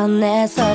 ねそっと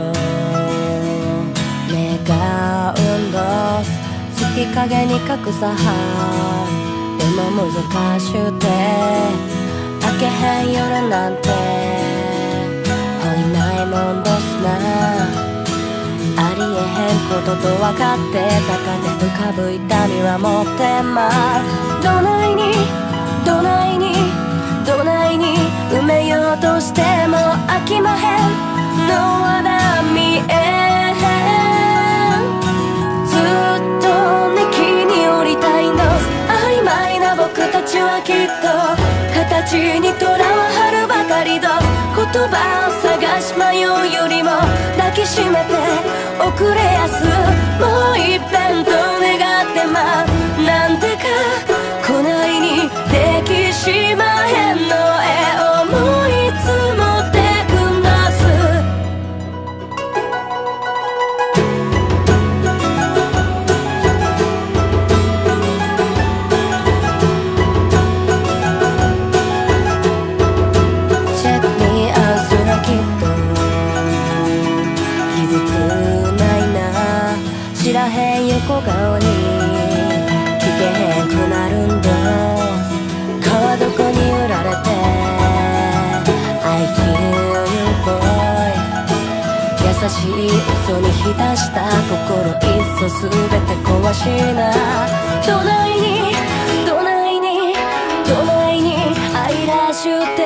願うんだ月影に隠さはでも難しゅて明けへん夜なんてほいないもんどすなありえへんことと分かってたかで浮かぶ痛みは持ってまどないにどないにどないに埋めようとしても飽きまへんのはだ見えへんずっとね木に降りたいの曖昧な僕たちはきっと形にとらわはるばかりど言葉を探し迷うよりも抱きしめて遅れやすもう一遍と願ってまなんてかこないにできしまへんの絵思い積もってくんだすチェックに合うすらきっと傷つないな知らへん横顔に聞けへんくなるんだ川どこに売られて I hear your voice 優しい嘘に浸した心いっそすべて壊しなどないにどないにどないに愛らしゅって